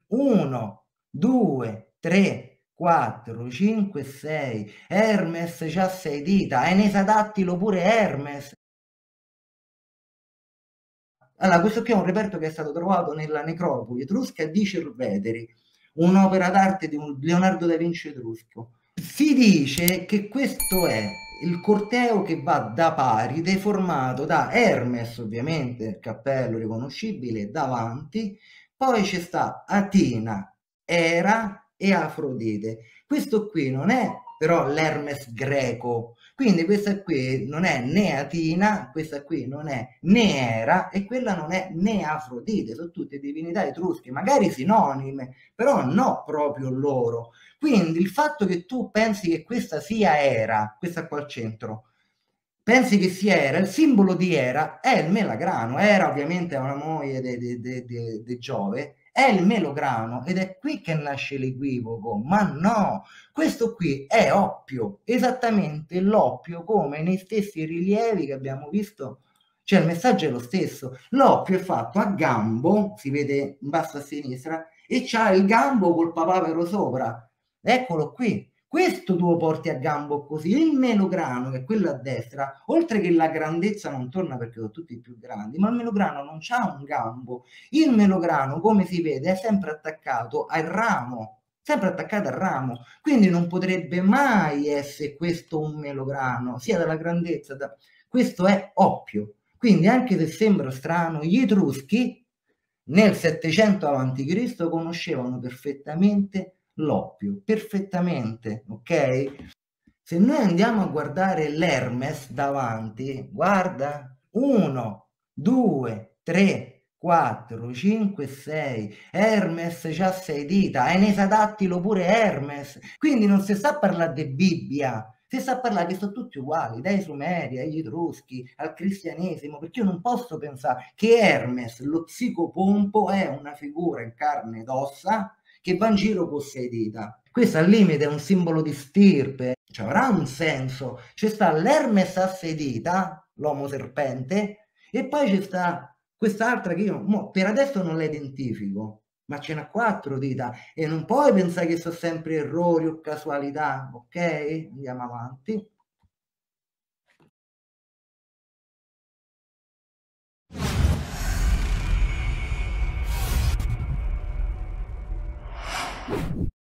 1, 2, 3, 4, 5, 6. Hermes c'ha 6 dita, Enesadattilo pure Hermes. Allora, questo qui è un reperto che è stato trovato nella necropoli etrusca di Cerveteri, un'opera d'arte di un Leonardo da Vinci etrusco. Si dice che questo è il corteo che va da Paride, formato da Hermes, ovviamente, cappello riconoscibile davanti, poi c'è sta Atina, Era e Afrodite. Questo qui non è però l'Hermes greco, quindi questa qui non è né Atina, questa qui non è né Era e quella non è né Afrodite, sono tutte divinità etrusche, magari sinonime, però no proprio loro. Quindi il fatto che tu pensi che questa sia Era, questa qua al centro, pensi che sia Era, il simbolo di Era è il melagrano. Era ovviamente è una moglie di Giove, è il melograno ed è qui che nasce l'equivoco, ma no, questo qui è oppio, esattamente l'oppio come nei stessi rilievi che abbiamo visto, cioè il messaggio è lo stesso, l'oppio è fatto a gambo, si vede in basso a sinistra, e c'ha il gambo col papavero sopra, eccolo qui. Questo tu lo porti a gambo così, il melograno, che è quello a destra, oltre che la grandezza non torna perché sono tutti più grandi, ma il melograno non c'ha un gambo, il melograno, come si vede, è sempre attaccato al ramo, sempre attaccato al ramo, quindi non potrebbe mai essere questo un melograno, sia dalla grandezza, questo è oppio. Quindi anche se sembra strano, gli Etruschi nel 700 a.C. conoscevano perfettamente l'oppio, perfettamente, ok? Se noi andiamo a guardare l'Hermes davanti, guarda, 1, 2, 3, 4, 5, 6. Hermes c'ha 6 dita, Enesadattilo pure Hermes. Quindi non si sta a parlare di Bibbia, si sta a parlare che sono tutti uguali, dai Sumeri agli Etruschi, al cristianesimo, perché io non posso pensare che Hermes, lo psicopompo, è una figura in carne ed ossa che va in giro con 6 dita. Questo al limite è un simbolo di stirpe, cioè avrà un senso. C'è sta l'Hermes a 6 dita, l'Omo serpente, e poi c'è sta quest'altra che io per adesso non la identifico, ma ce n'ha 4 dita e non puoi pensare che sono sempre errori o casualità, ok? Andiamo avanti.